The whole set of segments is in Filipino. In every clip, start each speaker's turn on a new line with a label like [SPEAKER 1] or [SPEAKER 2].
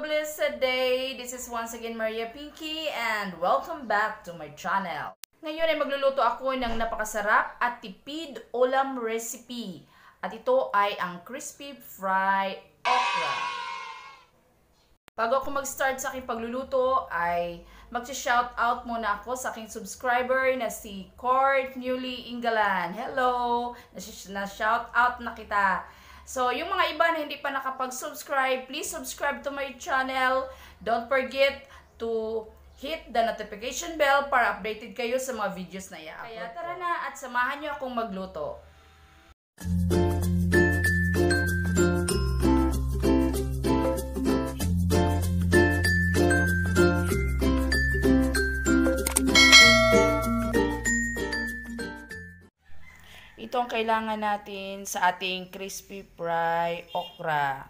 [SPEAKER 1] blessed day! This is once again Maria Pinky and welcome back to my channel. Ngayon ay magluluto ako ng napakasarap at tipid ulam recipe. At ito ay ang crispy fried okra. Bago ako mag-start sa aking pagluluto ay mag-shout out muna ako sa aking subscriber na si Court Newly Ingalan. Hello! Na-shout out na kita. So, yung mga iba na hindi pa nakapag-subscribe, please subscribe to my channel. Don't forget to hit the notification bell para updated kayo sa mga videos na i-upload. Kaya tara na at samahan nyo akong magluto. Ito ang kailangan natin sa ating crispy fried okra.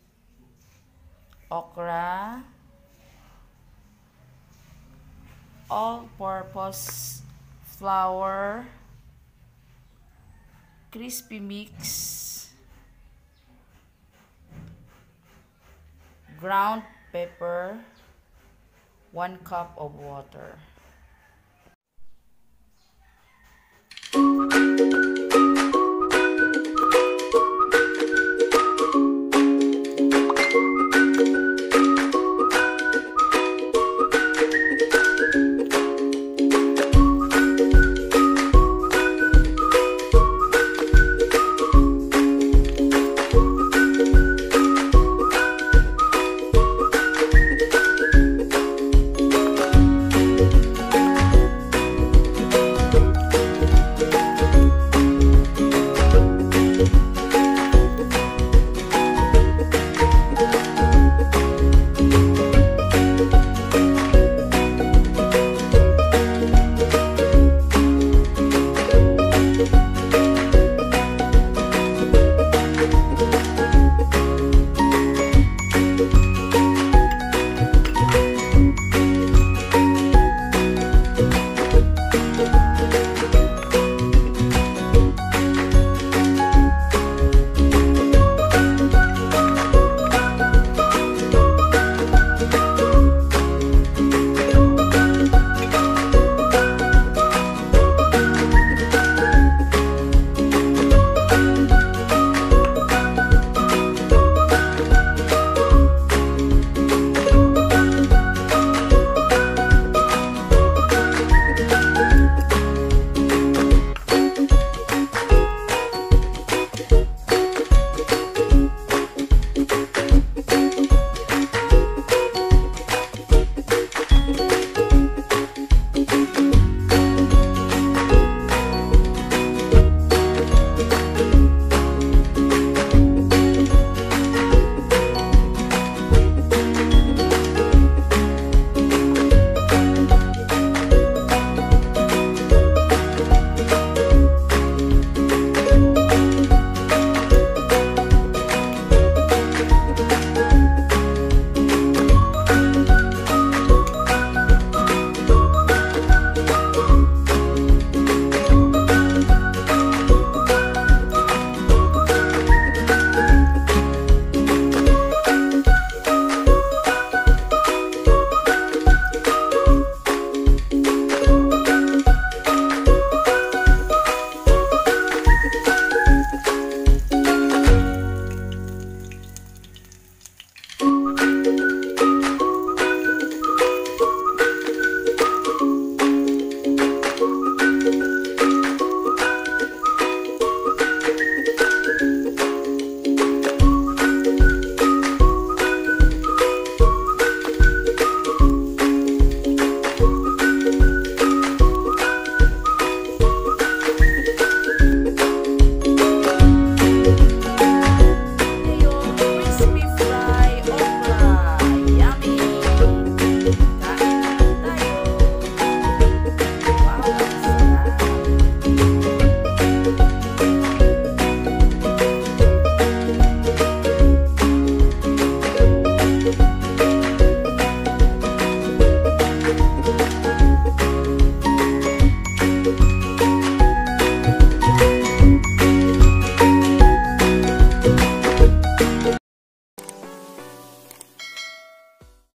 [SPEAKER 1] Okra, all-purpose flour, crispy mix, ground pepper, 1 cup of water.